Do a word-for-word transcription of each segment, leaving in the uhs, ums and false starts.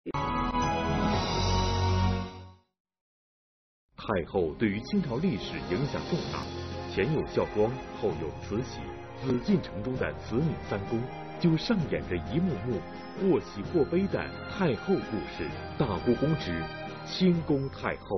太后对于清朝历史影响重大，前有孝庄，后有慈禧，紫禁城中的慈宁三宫就上演着一幕幕或喜或悲的太后故事。大故宫之清宫太后。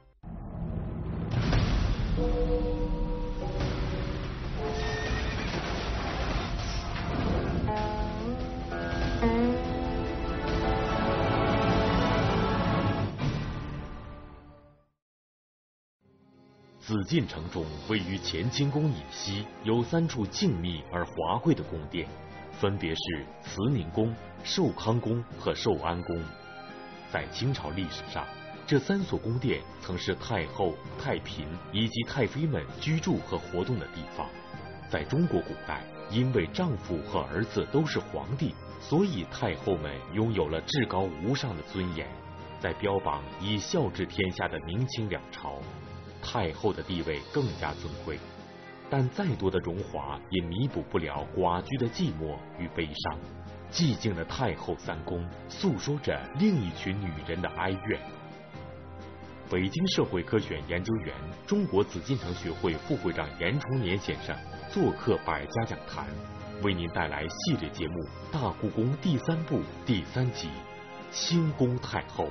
紫禁城中位于乾清宫以西有三处静谧而华贵的宫殿，分别是慈宁宫、寿康宫和寿安宫。在清朝历史上，这三所宫殿曾是太后、太嫔以及太妃们居住和活动的地方。在中国古代，因为丈夫和儿子都是皇帝，所以太后们拥有了至高无上的尊严。在标榜以孝治天下的明清两朝，太后的地位更加尊贵，但再多的荣华也弥补不了寡居的寂寞与悲伤。寂静的太后三宫诉说着另一群女人的哀怨。北京社会科学院研究员、中国紫禁城学会副会长严崇年先生做客百家讲坛，为您带来系列节目《大故宫》第三部第三集《清宫太后》。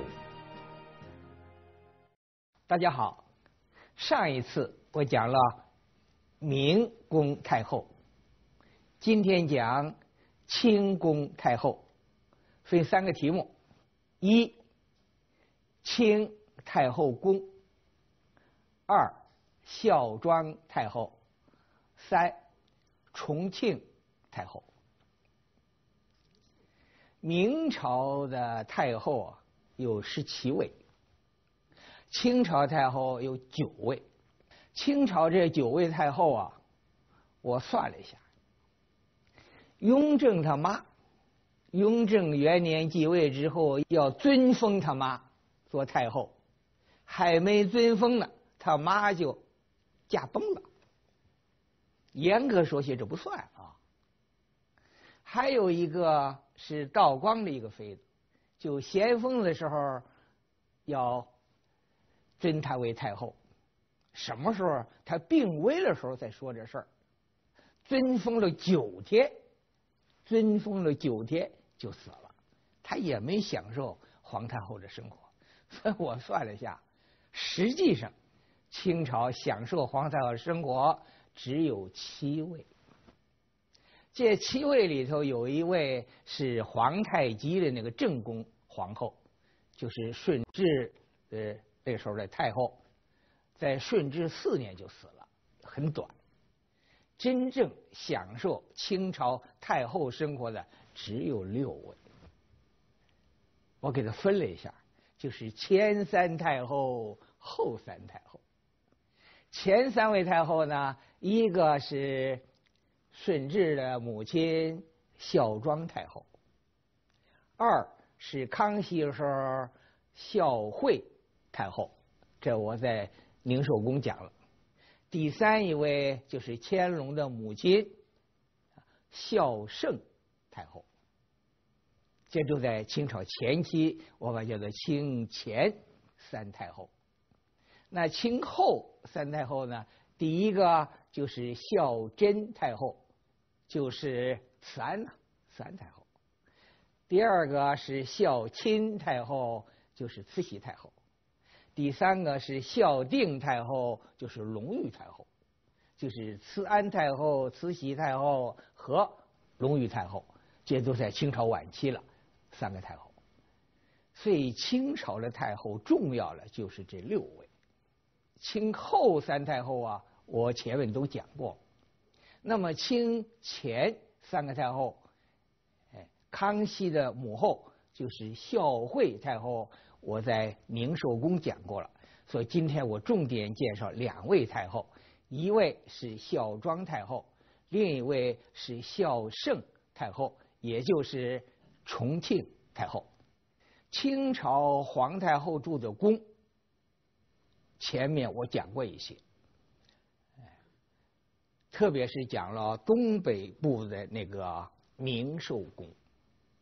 大家好。上一次我讲了明宫太后，今天讲清宫太后，分三个题目：一、清太后宫；二、孝庄太后；三、重庆太后。明朝的太后啊有十七位。清朝太后有九位，清朝这九位太后啊，我算了一下，雍正他妈，雍正元年继位之后要尊封他妈做太后，还没尊封呢，他妈就驾崩了。严格说起这不算啊。还有一个是道光的一个妃子，就咸丰的时候要尊她为太后，什么时候她病危的时候再说这事儿。尊封了九天，尊封了九天就死了，她也没享受皇太后的生活。所以我算了一下，实际上清朝享受皇太后生活只有七位。这七位里头有一位是皇太极的那个正宫皇后，就是顺治的那时候的太后，在顺治四年就死了，很短。真正享受清朝太后生活的只有六位。我给它分了一下，就是前三太后、后三太后。前三位太后呢，一个是顺治的母亲孝庄太后，二是康熙的时候孝惠太后，这我在宁寿宫讲了。第三一位就是乾隆的母亲孝圣太后，这就在清朝前期，我把叫做清前三太后。那清后三太后呢，第一个就是孝贞太后，就是慈安呐，慈安太后。第二个是孝钦太后，就是慈禧太后。第三个是孝定太后，就是隆裕太后，就是慈安太后、慈禧太后和隆裕太后，这都在清朝晚期了，三个太后。所以清朝的太后重要的就是这六位。清后三太后啊，我前面都讲过。那么清前三个太后，哎，康熙的母后就是孝惠太后，我在宁寿宫讲过了，所以今天我重点介绍两位太后，一位是孝庄太后，另一位是孝圣太后，也就是重庆太后。清朝皇太后住的宫，前面我讲过一些，特别是讲了东北部的那个宁寿宫。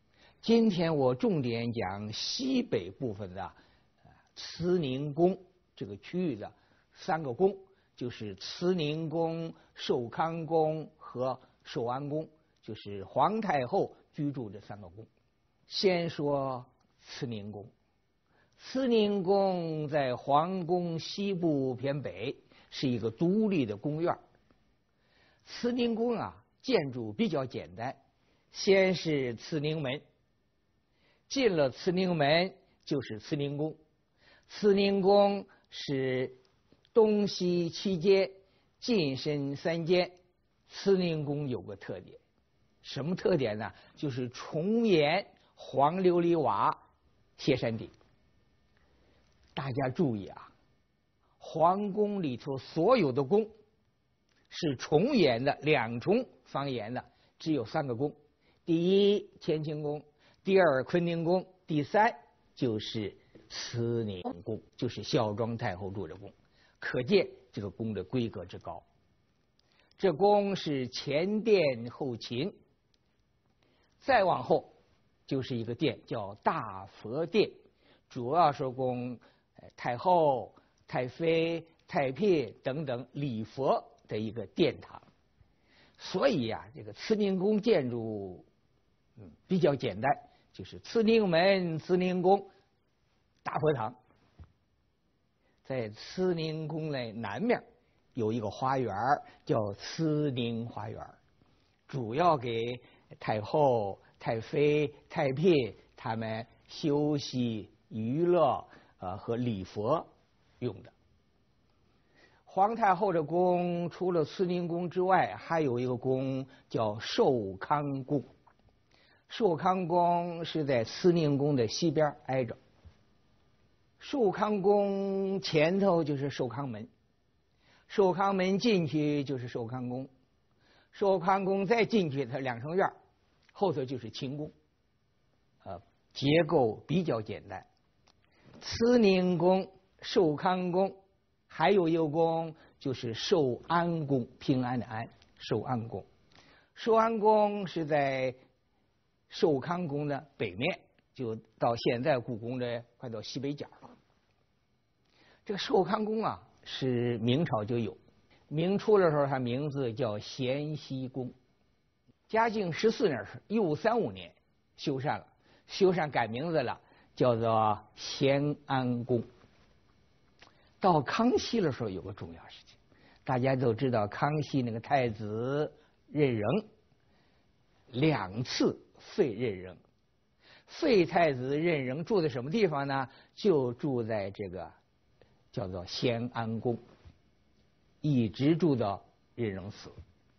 今天我重点讲西北部分的慈宁宫这个区域的三个宫，就是慈宁宫、寿康宫和寿安宫，就是皇太后居住这三个宫。先说慈宁宫。慈宁宫在皇宫西部偏北，是一个独立的宫院。慈宁宫啊，建筑比较简单，先是慈宁门，进了慈宁门就是慈宁宫。慈宁宫是东西七间，进深三间。慈宁宫有个特点，什么特点呢？就是重檐黄琉璃瓦贴山顶。大家注意啊，皇宫里头所有的宫是重檐的，两重房檐的，只有三个宫。第一乾清宫，第二坤宁宫，第三就是慈宁宫，就是孝庄太后住的宫。可见这个宫的规格之高。这宫是前殿后寝，再往后就是一个殿，叫大佛殿，主要是供太后、太妃、太嫔等等礼佛的一个殿堂。所以啊，这个慈宁宫建筑嗯比较简单，就是慈宁门、慈宁宫、大佛堂。在慈宁宫的南面有一个花园，叫慈宁花园，主要给太后、太妃、太嫔他们休息、娱乐呃和礼佛用的。皇太后的宫除了慈宁宫之外，还有一个宫叫寿康宫。寿康宫是在慈宁宫的西边挨着。寿康宫前头就是寿康门，寿康门进去就是寿康宫，寿康宫再进去它两层院，后头就是清宫，呃，结构比较简单。慈宁宫、寿康宫，还有一个宫就是寿安宫，平安的安，寿安宫。寿安宫是在寿康宫的北面，就到现在故宫的快到西北角了。这个寿康宫啊，是明朝就有，明初的时候它名字叫咸熙宫。嘉靖十四年是一五三五年修缮了，修缮改名字了，叫做咸安宫。到康熙的时候有个重要事情，大家都知道康熙那个太子任仍两次废任仍，废太子任仍住在什么地方呢？就住在这个叫做咸安宫，一直住到任仍死。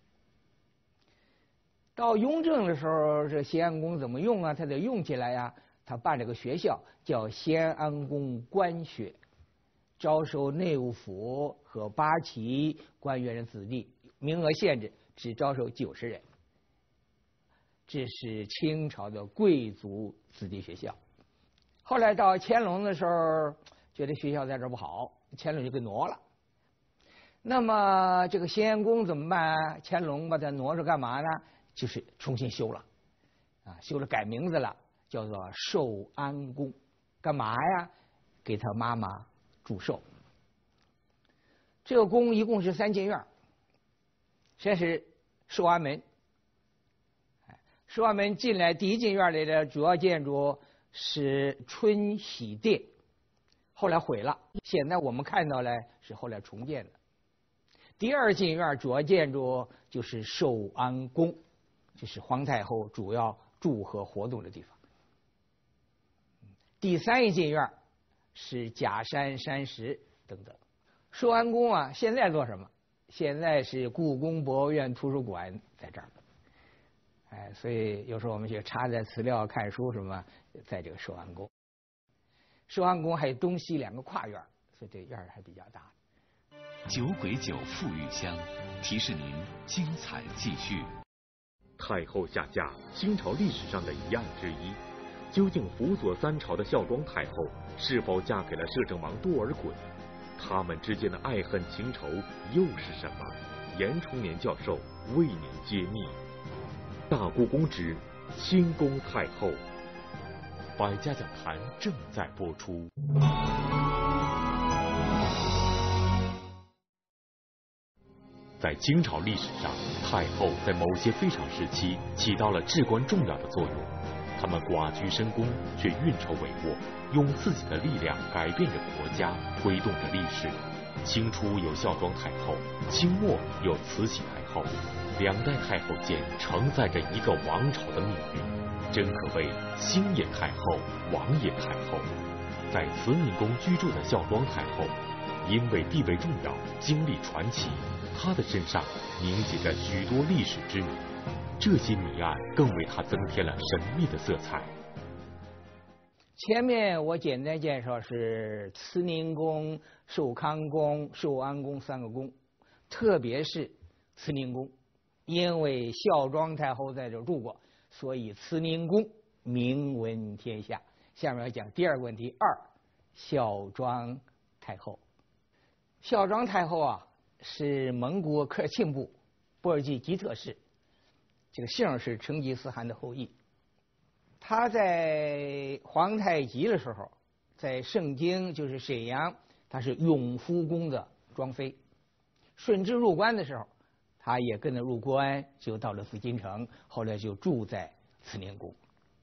到雍正的时候，这咸安宫怎么用啊？他得用起来呀、啊。他办了个学校，叫咸安宫官学，招收内务府和八旗官员的子弟，名额限制，只招收九十人。这是清朝的贵族子弟学校。后来到乾隆的时候，觉得学校在这不好，乾隆就给挪了。那么这个咸安宫怎么办啊？乾隆把它挪着干嘛呢？就是重新修了，啊，修了改名字了，叫做寿安宫。干嘛呀？给他妈妈祝寿。这个宫一共是三进院，先是寿安门。寿安门进来第一进院里的主要建筑是春禧殿，后来毁了，现在我们看到了是后来重建的。第二进院主要建筑就是寿安宫，就是皇太后主要住和活动的地方。第三一进院是假山、山石等等。寿安宫啊，现在做什么？现在是故宫博物院图书馆在这儿。哎，所以有时候我们去查在资料看书什么，在这个寿安宫。寿安宫还有东西两个跨院，所以这院还比较大。 酒鬼酒馥郁香，提示您精彩继续。 太后下嫁，清朝历史上的一案之一。究竟辅佐三朝的孝庄太后是否嫁给了摄政王多尔衮？他们之间的爱恨情仇又是什么？严崇年教授为您揭秘。大故宫之清宫太后， 百家讲坛正在播出。在清朝历史上，太后在某些非常时期起到了至关重要的作用。他们寡居深宫，却运筹帷幄，用自己的力量改变着国家，推动着历史。清初有孝庄太后，清末有慈禧太后，两代太后间承载着一个王朝的命运，真可谓兴也太后，亡也太后。在慈宁宫居住的孝庄太后，因为地位重要，经历传奇，她的身上凝结着许多历史之谜，这些谜案更为她增添了神秘的色彩。 前面我简单介绍是慈宁宫、寿康宫、寿安宫三个宫，特别是慈宁宫，因为孝庄太后在这住过，所以慈宁宫名闻天下。下面要讲第二个问题，二孝庄太后。孝庄太后啊，是蒙古科尔沁部布尔济吉特氏，这个姓是成吉思汗的后裔。他在皇太极的时候，在盛京就是沈阳，他是永福宫的庄妃。顺治入关的时候，他也跟着入关，就到了紫禁城，后来就住在慈宁宫。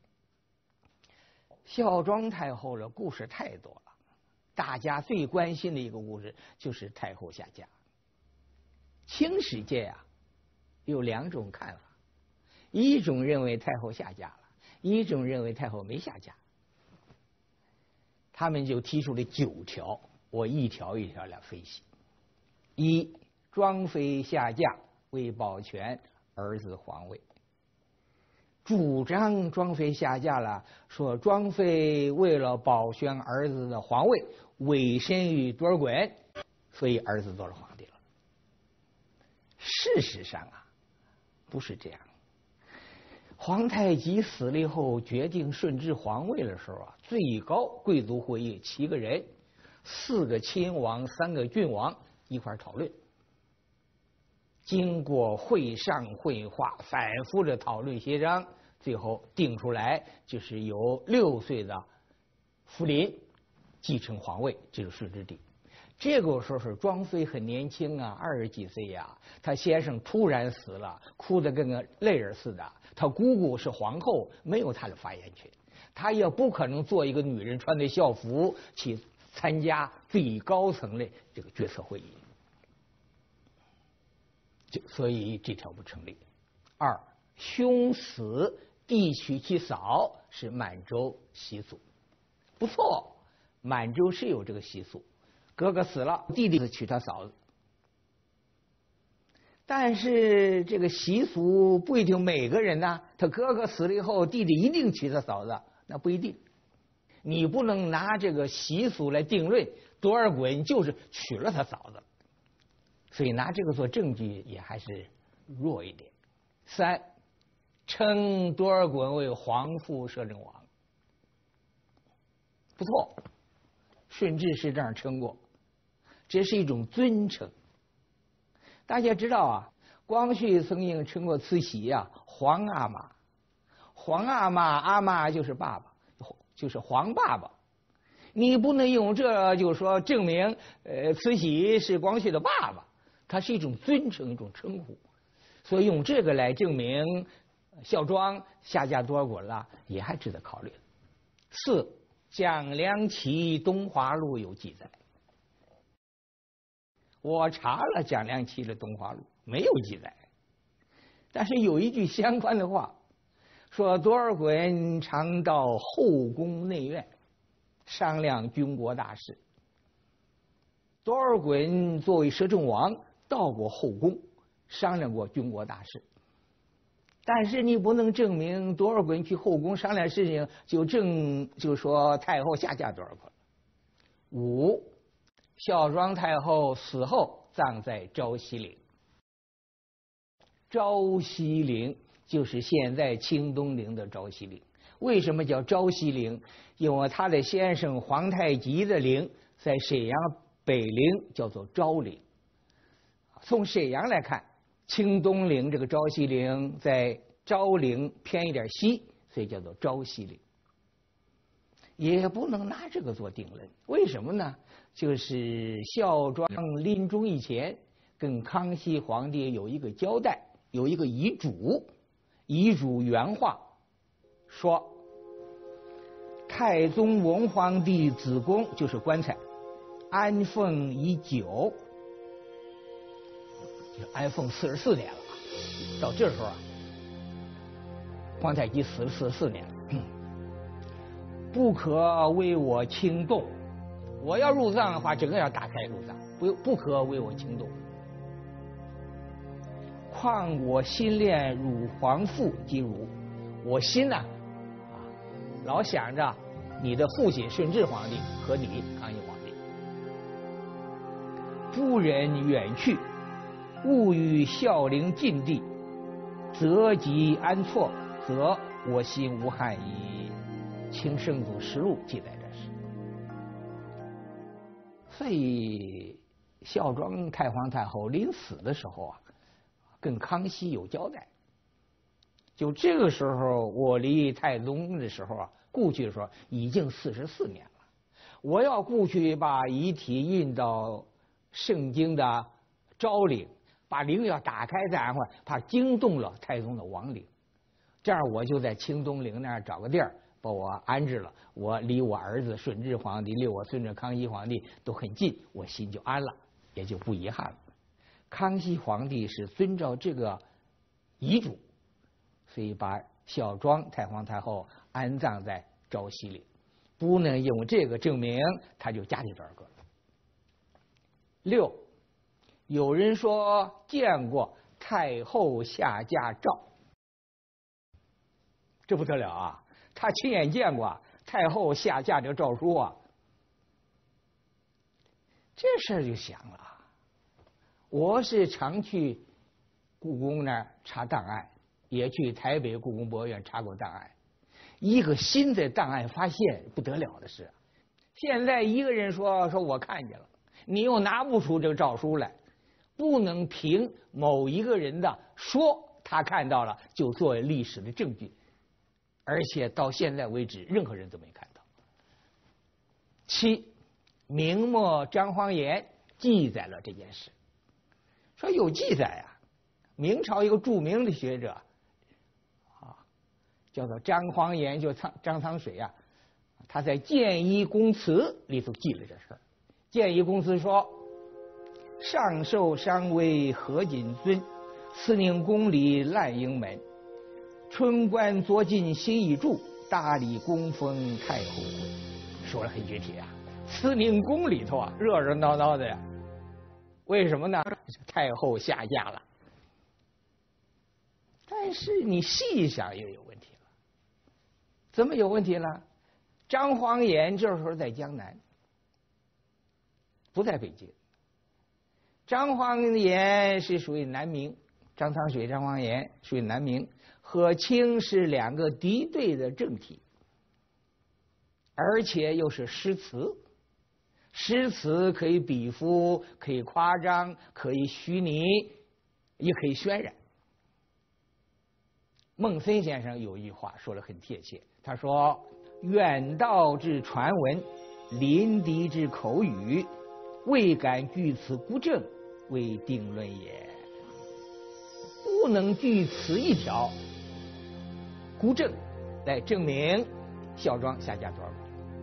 孝庄太后的故事太多了，大家最关心的一个故事就是太后下嫁。清史界啊有两种看法，一种认为太后下嫁了，一种认为太后没下嫁。他们就提出了九条，我一条一条来分析。一，庄妃下嫁为保全儿子皇位，主张庄妃下嫁了，说庄妃为了保全儿子的皇位，委身于多尔衮，所以儿子做了皇帝了。事实上啊，不是这样。皇太极死了以后，决定顺治皇位的时候啊，最高贵族会议七个人，四个亲王，三个郡王一块讨论。经过会上会话，反复的讨论协商，最后定出来就是由六岁的福临继承皇位，这是顺治帝。这个时候是庄妃很年轻啊，二十几岁呀、啊，她先生突然死了，哭得跟个泪人似的。她姑姑是皇后，没有她的发言权，她也不可能做一个女人穿的校服去参加最高层的这个决策会议，就所以这条不成立。二，兄死弟娶其嫂是满洲习俗，不错，满洲是有这个习俗。哥哥死了，弟弟娶他嫂子。但是这个习俗不一定每个人呢，他哥哥死了以后，弟弟一定娶他嫂子，那不一定。你不能拿这个习俗来定论多尔衮就是娶了他嫂子，所以拿这个做证据也还是弱一点。三，称多尔衮为皇父摄政王，不错，顺治是这样称过，这是一种尊称。大家知道啊，光绪曾经称过慈禧呀、啊、皇阿玛，皇阿玛，阿玛就是爸爸，就是皇爸爸。你不能用这就说证明呃慈禧是光绪的爸爸，它是一种尊称，一种称呼，所以用这个来证明孝庄下嫁多尔衮了，也还值得考虑。四，蒋良奇《东华录》有记载，我查了蒋良奇的《东华录》，没有记载，但是有一句相关的话，说多尔衮常到后宫内院商量军国大事。多尔衮作为摄政王到过后宫商量过军国大事，但是你不能证明多尔衮去后宫商量事情就证就说太后下嫁多尔衮。五，孝庄太后死后葬在昭西陵，昭西陵就是现在清东陵的昭西陵。为什么叫昭西陵？因为他的先生皇太极的陵在沈阳北陵，叫做昭陵。从沈阳来看，清东陵这个昭西陵在昭陵偏一点西，所以叫做昭西陵。 也不能拿这个做定论。为什么呢？就是孝庄临终以前跟康熙皇帝有一个交代，有一个遗嘱，遗嘱原话说，太宗文皇帝子宫就是棺材，安奉已久，安奉四十四年了，到这时候啊，皇太极死了四十四年了，不可为我轻动。我要入葬的话，整个要打开入葬，不不可为我轻动。况我心恋汝皇父及汝，我心呢，啊，老想着你的父亲顺治皇帝和你康熙皇帝，不忍远去，勿与孝陵近地，择吉安错，则我心无憾矣。清圣祖实录记载这事。所以孝庄太皇太后临死的时候啊，跟康熙有交代。就这个时候，我离太宗的时候啊，故去的时候已经四十四年了。我要故去把遗体运到盛京的昭陵，把陵要打开再安放，怕惊动了太宗的亡灵。这样我就在清东陵那儿找个地儿把我安置了，我离我儿子顺治皇帝，离我孙子康熙皇帝都很近，我心就安了，也就不遗憾了。康熙皇帝是遵照这个遗嘱，所以把孝庄太皇太后安葬在昭西陵，不能用这个证明他就家里边个了。六，有人说见过太后下嫁诏，这不得了啊！他亲眼见过太后下嫁这个诏书啊，这事儿就想了。我是常去故宫那儿查档案，也去台北故宫博物院查过档案。一个新的档案发现不得了的是，现在一个人说说我看见了，你又拿不出这个诏书来，不能凭某一个人的说他看到了就作为历史的证据。而且到现在为止，任何人都没看到。七，明末张煌言记载了这件事，说有记载啊。明朝一个著名的学者啊，叫做张煌言，就张张苍水啊，他在《谏议公词》里头记了这事儿。《谏议公词》说：“上寿尚为何锦尊，慈宁宫里烂营门。春官昨进新已住，大理供封太后会。”说的很具体啊，慈宁宫里头啊，热热闹闹的呀。为什么呢？太后下嫁了。但是你细想又有问题了。怎么有问题了？张煌言这时候在江南，不在北京。张煌言是属于南明，张苍水、张煌言属于南明，和清是两个敌对的政体，而且又是诗词。诗词可以比附，可以夸张，可以虚拟，也可以渲染。孟森先生有一句话说得很贴切，他说：“远道之传闻，临敌之口语，未敢据此孤证，为定论也。”不能据此一条孤证来证明孝庄下嫁多少个。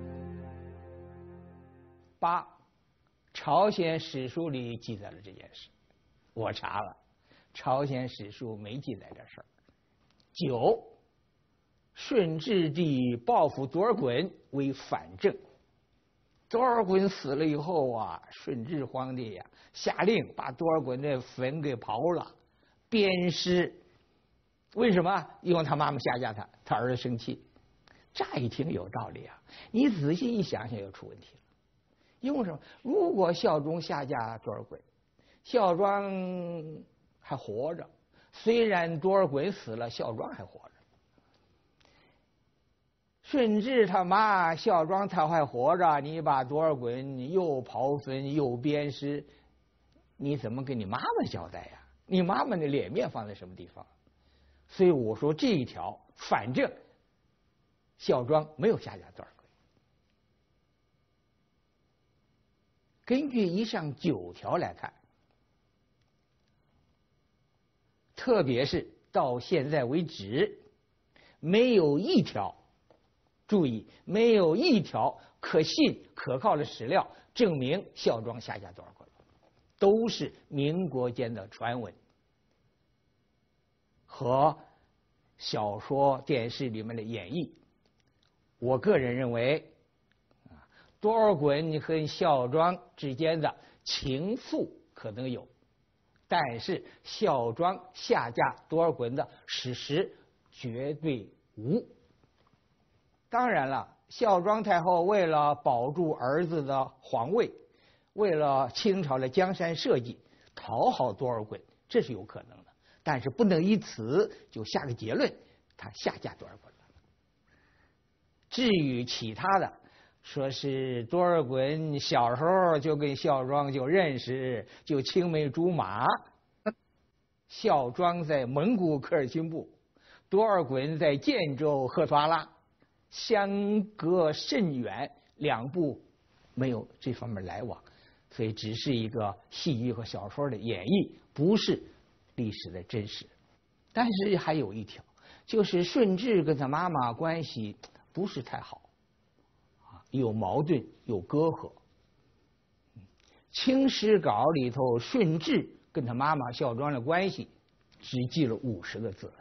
八，朝鲜史书里记载了这件事，我查了，朝鲜史书没记载这事儿。九，顺治帝报复多尔衮为反正。多尔衮死了以后啊，顺治皇帝呀、啊、下令把多尔衮的坟给刨了，鞭尸。为什么？因为他妈妈下嫁他，他儿子生气。乍一听有道理啊，你仔细一想想又出问题了。因为什么？如果孝庄下嫁多尔衮，孝庄还活着，虽然多尔衮死了，孝庄还活着。顺治他妈孝庄他还活着，你把多尔衮又刨坟又鞭尸，你怎么给你妈妈交代呀？你妈妈的脸面放在什么地方？所以我说这一条，反正孝庄没有下嫁多尔衮。 根据以上九条来看，特别是到现在为止，没有一条，注意，没有一条可信可靠的史料证明孝庄下嫁多少个，都是民国间的传闻和小说、电视里面的演绎。我个人认为，多尔衮和孝庄之间的情愫可能有，但是孝庄下嫁多尔衮的事实绝对无。当然了，孝庄太后为了保住儿子的皇位，为了清朝的江山社稷，讨好多尔衮，这是有可能的，但是不能以此就下个结论，他下嫁多尔衮了。至于其他的，说是多尔衮小时候就跟孝庄就认识，就青梅竹马。孝庄在蒙古科尔沁部，多尔衮在建州赫图阿拉，相隔甚远，两部没有这方面来往，所以只是一个戏剧和小说的演绎，不是历史的真实。但是还有一条，就是顺治跟他妈妈关系不是太好，有矛盾，有隔阂。清史稿里头，顺治跟他妈妈孝庄的关系只记了五十个字，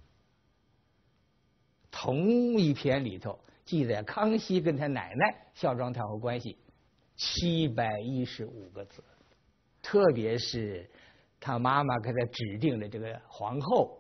同一篇里头记载康熙跟他奶奶孝庄太后关系七百一十五个字，特别是他妈妈给他指定的这个皇后，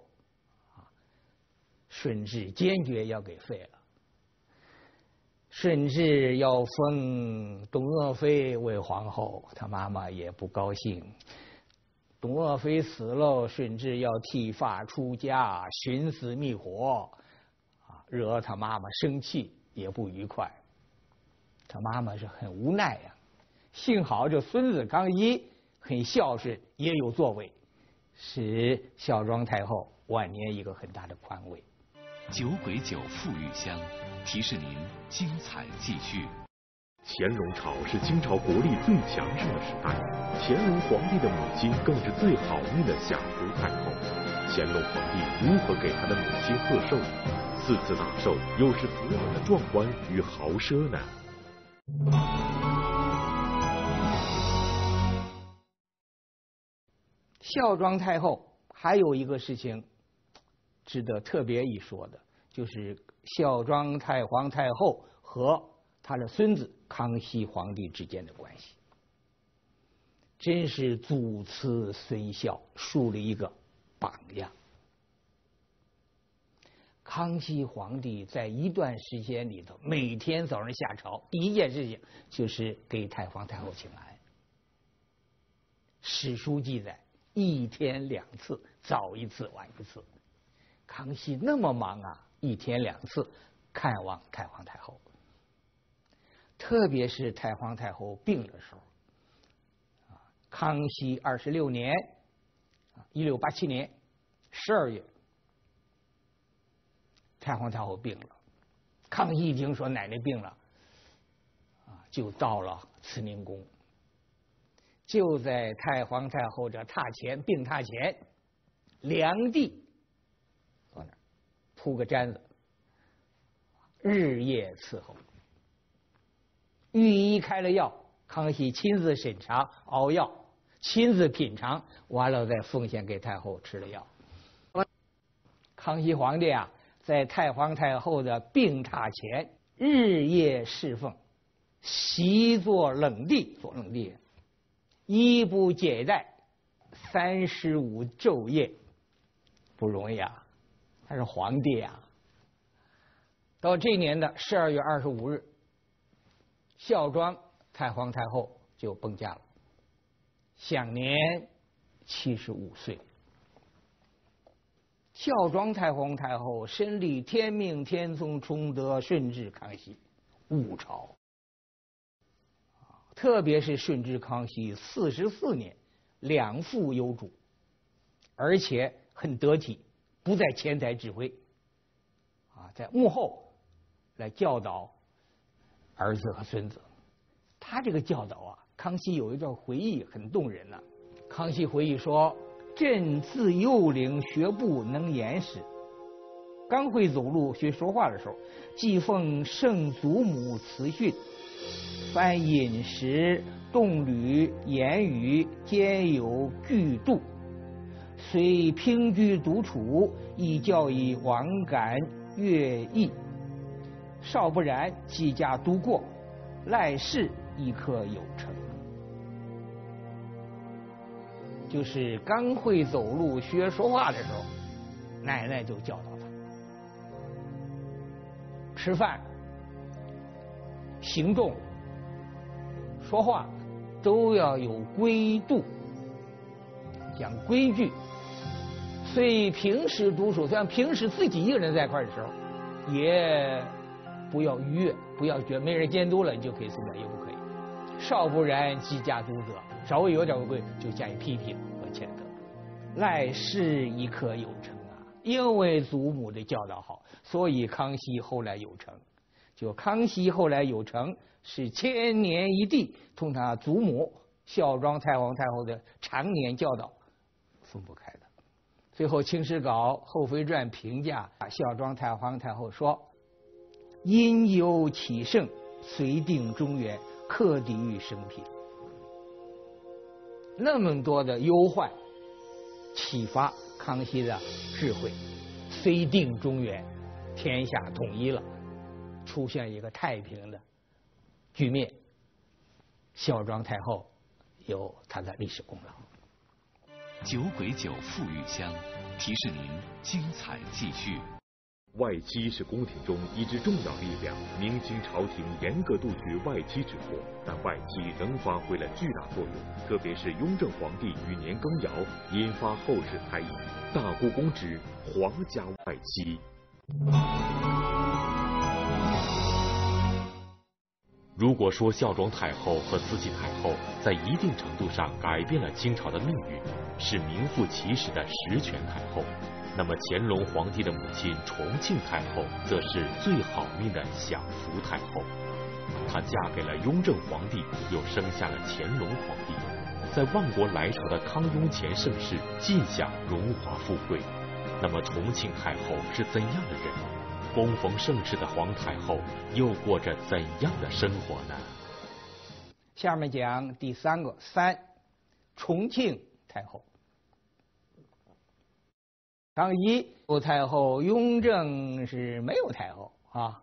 顺治坚决要给废了。顺治要封董鄂妃为皇后，他妈妈也不高兴。董鄂妃死了，顺治要剃发出家，寻死觅活，啊，惹他妈妈生气，也不愉快。他妈妈是很无奈呀、啊。幸好这孙子康熙很孝顺，也有作为，使孝庄太后晚年一个很大的宽慰。 酒鬼酒馥郁香，提示您精彩继续。 乾隆朝是清朝国力最强盛的时代，乾隆皇帝的母亲更是最好命的享福太后。乾隆皇帝如何给他的母亲贺寿？四次大寿又是怎样的壮观与豪奢呢？ 孝庄太后还有一个事情值得特别一说的，就是孝庄太皇太后和他的孙子康熙皇帝之间的关系，真是祖慈孙孝，树了一个榜样。康熙皇帝在一段时间里头，每天早上下朝，第一件事情就是给太皇太后请安。史书记载，一天两次，早一次晚一次。康熙那么忙啊，一天两次看望太皇太后。特别是太皇太后病的时候，康熙二十六年，一六八七年十二月，太皇太后病了。康熙一听说奶奶病了，啊，就到了慈宁宫，就在太皇太后这榻前病榻前，凉地坐那儿铺个毡子，日夜伺候。御医开了药，康熙亲自审查熬药，亲自品尝，完了再奉献给太后吃了药。康熙皇帝啊，在太皇太后的病榻前日夜侍奉，席坐冷地，坐冷地，衣不解带，三十五昼夜，不容易啊！他是皇帝啊。到这年的十二月二十五日，孝庄太皇太后就崩驾了，享年七十五岁。孝庄太皇太后身历天命、天聪、崇德、顺治、康熙五朝，特别是顺治、康熙四十四年，两副有主，而且很得体，不在前台指挥，啊，在幕后来教导儿子和孙子。他这个教导啊， 康熙有一段回忆很动人呢、啊。康熙回忆说：“朕自幼龄学步能言诗，刚会走路学说话的时候，既奉圣祖母慈训，凡饮食、动旅、言语皆有句度。虽平居独处，亦教以往感乐意。少不然，几家读过，赖世亦可有成。”就是刚会走路学说话的时候，奶奶就教导他吃饭、行动、说话都要有规度，讲规矩。所以平时读书，虽然平时自己一个人在一块的时候，也不要逾越，不要觉得没人监督了你就可以随便，也不可以。少不然，几家督责，稍微有点违规就加以批评和谴责。赖世亦可有成啊！因为祖母的教导好，所以康熙后来有成。就康熙后来有成，是千年一帝同他祖母孝庄太皇太后的常年教导分不开的。最后《清史稿·后妃传》评价孝庄太皇太后说：“因忧启圣，遂定中原，克抵御生平。”那么多的忧患，启发康熙的智慧，虽定中原，天下统一了，出现一个太平的局面。孝庄太后有她的历史功劳。 酒鬼酒馥郁香，提示您精彩继续。 外戚是宫廷中一支重要力量，明清朝廷严格杜绝外戚之祸，但外戚仍发挥了巨大作用。特别是雍正皇帝与年羹尧，引发后世猜疑。大故宫之皇家外戚。如果说孝庄太后和慈禧太后在一定程度上改变了清朝的命运，是名副其实的实权太后，那么乾隆皇帝的母亲重庆太后则是最好命的享福太后。她嫁给了雍正皇帝，又生下了乾隆皇帝，在万国来朝的康雍乾盛世尽享荣华富贵。那么重庆太后是怎样的人？恭逢盛世的皇太后又过着怎样的生活呢？ 下面讲第三个三，重庆太后。康熙有太后，雍正是没有太后啊。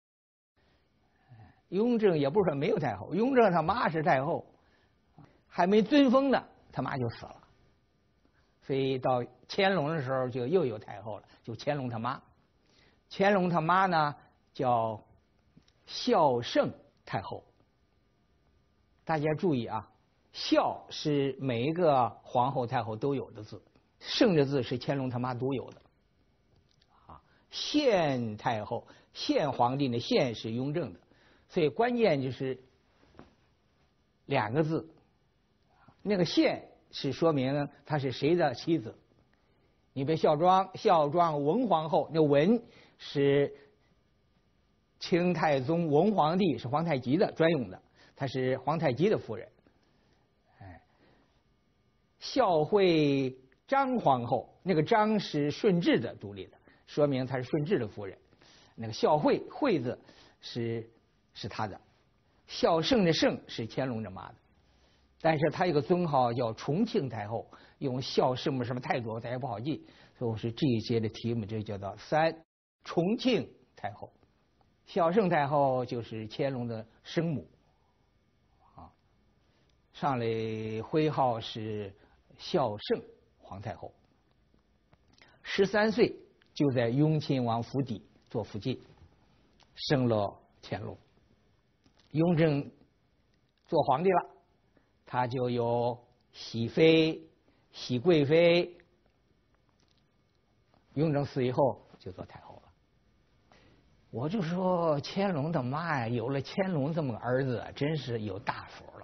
雍正也不是说没有太后，雍正他妈是太后，还没尊封呢，他妈就死了。所以到乾隆的时候就又有太后了，就乾隆他妈。乾隆他妈呢叫孝圣太后。大家注意啊，孝是每一个皇后太后都有的字，圣的字是乾隆他妈独有的。啊，宪太后，宪皇帝的宪是雍正的，所以关键就是两个字，那个宪是说明她是谁的妻子。你别孝庄，孝庄文皇后，那文是清太宗文皇帝，是皇太极的专用的，她是皇太极的夫人。哎，孝惠张皇后，那个张是顺治的独立的，说明她是顺治的夫人。那个孝惠惠字是是她的，孝圣的圣是乾隆的妈的。但是她有个尊号叫重庆太后，用孝什么什么太多，大家不好记，所以我是这一节的题目就叫做三重庆太后。孝圣太后就是乾隆的生母，啊，上来徽号是孝圣皇太后。十三岁就在雍亲王府邸做福晋，生了乾隆。雍正做皇帝了，他就有喜妃、喜贵妃。雍正死以后就做太后了。我就说乾隆的妈呀，有了乾隆这么个儿子，真是有大福了。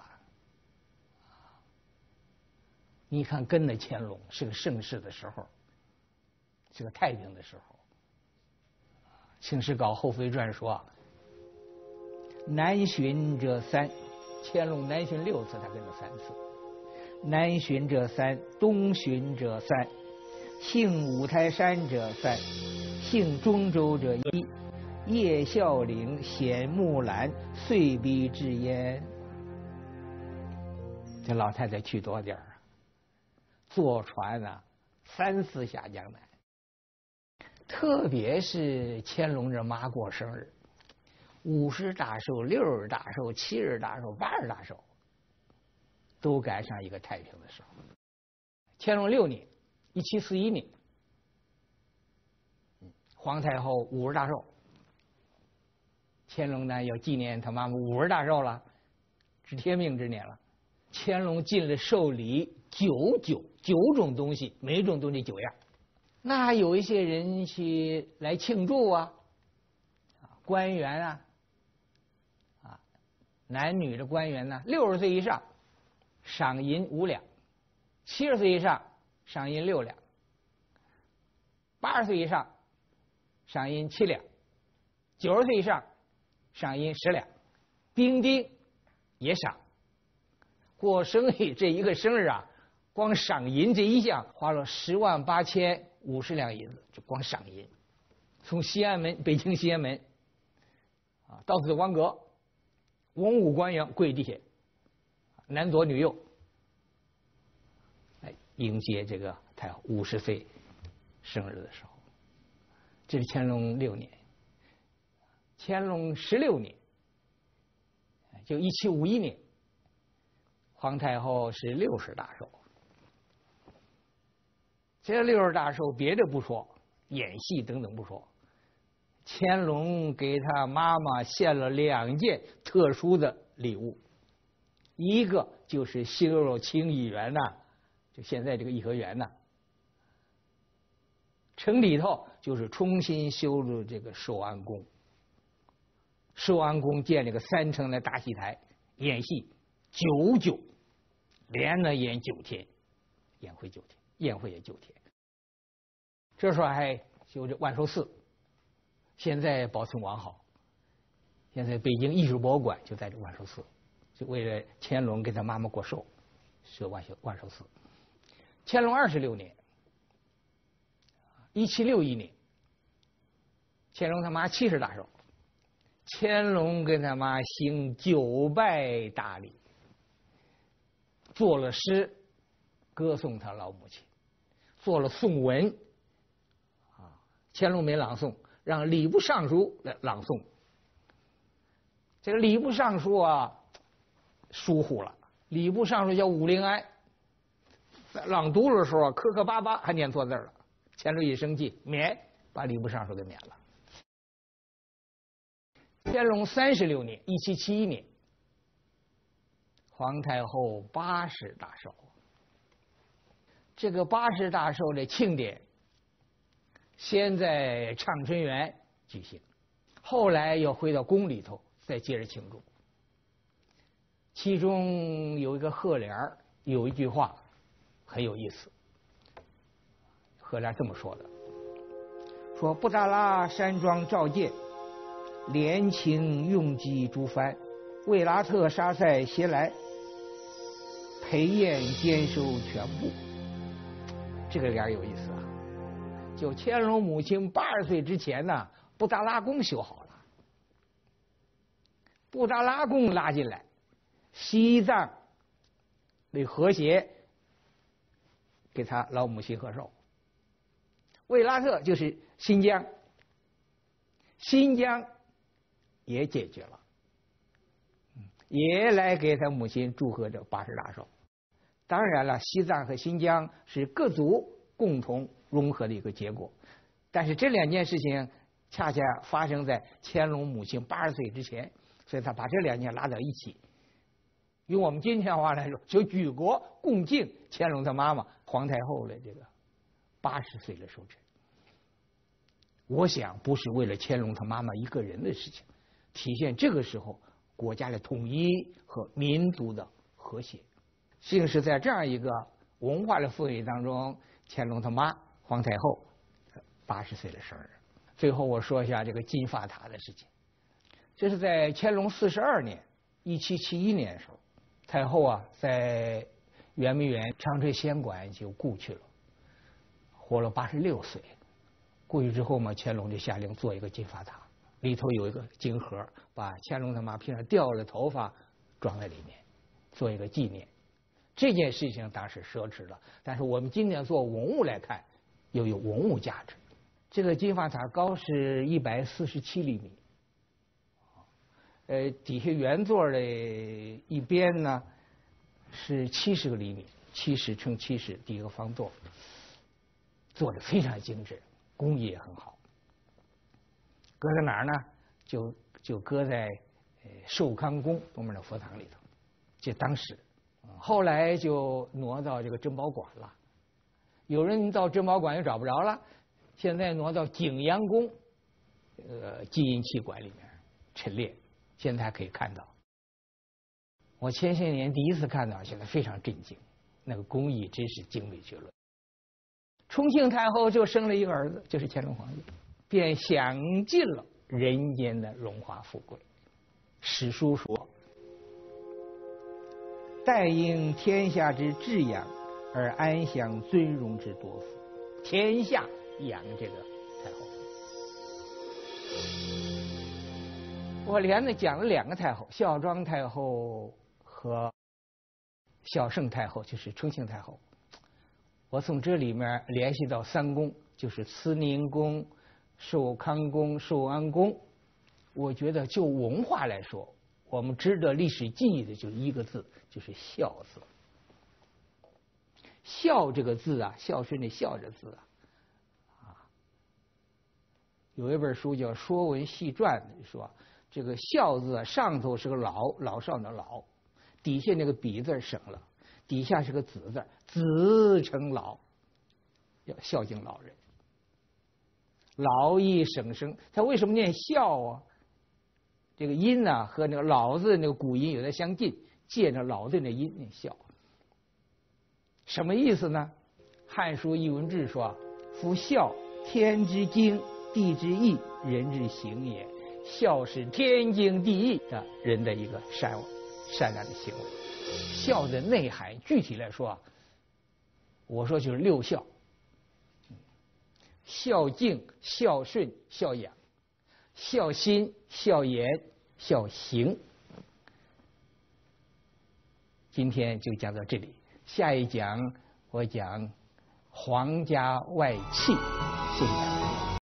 你看跟着乾隆是个盛世的时候，是个太平的时候。清史稿后妃传说，南巡者三， 乾隆南巡六次，他跟了三次。南巡者三，东巡者三，幸五台山者三，幸中州者一，夜啸岭，显木兰，遂逼至焉。这老太太去多点儿啊，坐船啊，三次下江南。特别是乾隆这妈过生日，五十大寿、六十大寿、七十大寿、八十大寿，都赶上一个太平的时候。乾隆六年，一七四一年，皇太后五十大寿，乾隆呢要纪念他妈妈五十大寿了，是天命之年了。乾隆进了寿礼九九九种东西，每种东西九样。那有一些人去来庆祝啊，官员啊，啊，男女的官员呢，六十岁以上赏银五两，七十岁以上赏银六两，八十岁以上赏银七两，九十岁以上赏银十两，丁丁也赏。过生日这一个生日啊，光赏银这一项花了十万八千五十两银子，就光赏银。从西安门，北京西安门啊，到紫光阁，文武官员跪地下，男左女右，来迎接这个太后五十岁生日的时候。这是乾隆六年。乾隆十六年，就一七五一年。皇太后是六十大寿，这六十大寿别的不说，演戏等等不说，乾隆给他妈妈献了两件特殊的礼物，一个就是西六六清漪园呐，就现在这个颐和园呐，城里头就是重新修了这个寿安宫，寿安宫建了个三层的大戏台，演戏九九，连着演九天，宴会九天，宴会也九天。这时候还修这万寿寺，现在保存完好。现在北京艺术博物馆就在这万寿寺，就为了乾隆给他妈妈过寿，设万寿万寿寺。乾隆二十六年，一七六一年，乾隆他妈七十大寿，乾隆跟他妈行九拜大礼。做了诗歌颂他老母亲，做了颂文啊，乾隆没朗诵，让礼部尚书来朗诵。这个礼部尚书啊疏忽了，礼部尚书叫武陵安，在朗读的时候磕磕巴巴还念错字了，乾隆一生气，免，把礼部尚书给免了。乾隆三十六年，一七七一年。皇太后八十大寿，这个八十大寿的庆典，先在畅春园举行，后来又回到宫里头再接着庆祝。其中有一个贺联儿，有一句话很有意思。贺联这么说的：说布达拉山庄召见，连请用机诸藩，卫拉特沙塞携来。陪宴兼收全部，这个联有意思啊！就乾隆母亲八十岁之前呢，布达拉宫修好了，布达拉宫拉进来，西藏的和谐给他老母亲贺寿。卫拉特就是新疆，新疆也解决了，也来给他母亲祝贺这八十大寿。当然了，西藏和新疆是各族共同融合的一个结果，但是这两件事情恰恰发生在乾隆母亲八十岁之前，所以他把这两件拉到一起。用我们今天话来说，就举国共敬乾隆他妈妈皇太后的这个八十岁的寿辰。我想不是为了乾隆他妈妈一个人的事情，体现这个时候国家的统一和民族的和谐。竟是在这样一个文化的氛围当中，乾隆他妈皇太后八十岁的生日。最后我说一下这个金发塔的事情。这是在乾隆四十二年， 一七七一年的时候，太后啊在圆明园长春仙馆就故去了，活了八十六岁。故去之后嘛，乾隆就下令做一个金发塔，里头有一个金盒，把乾隆他妈平常掉了的头发装在里面，做一个纪念。这件事情当时奢侈了，但是我们今天做文物来看，又有文物价值。这个金发塔高是一百四十七厘米，呃，底下圆座的一边呢是七十个厘米，七十乘七十，第一个方座，做的非常精致，工艺也很好。搁在哪儿呢？就就搁在呃寿康宫东面的佛堂里头，这当时。后来就挪到这个珍宝馆了，有人到珍宝馆又找不着了，现在挪到景阳宫，呃，金银器馆里面陈列，现在还可以看到。我前些年第一次看到，现在非常震惊，那个工艺真是精美绝伦。重庆太后就生了一个儿子，就是乾隆皇帝，便享尽了人间的荣华富贵。史书说，待应天下之至养，而安享尊荣之多福。天下养这个太后。我连着讲了两个太后，孝庄太后和孝圣太后，就是重庆太后。我从这里面联系到三宫，就是慈宁宫、寿康宫、寿安宫。我觉得就文化来说，我们值得历史记忆的就是一个字，就是孝字。孝这个字啊，孝顺的孝这字啊，啊，有一本书叫《说文系传》，说这个孝字啊，上头是个老，老少的老，底下那个比字省了，底下是个子字，子成老，要孝敬老人，劳逸省生。他为什么念孝啊？这个音呢、啊、和那个老字那个古音有点相近，借着老字的音念孝。什么意思呢？《汉书艺文志》说：“夫孝，天之经，地之义，人之行也。孝是天经地义的人的一个善善良的行为。孝的内涵，具体来说，我说就是六孝：孝敬、孝顺、孝养。孝心、孝言、孝行。今天就讲到这里，下一讲我讲皇家外戚，谢谢大家。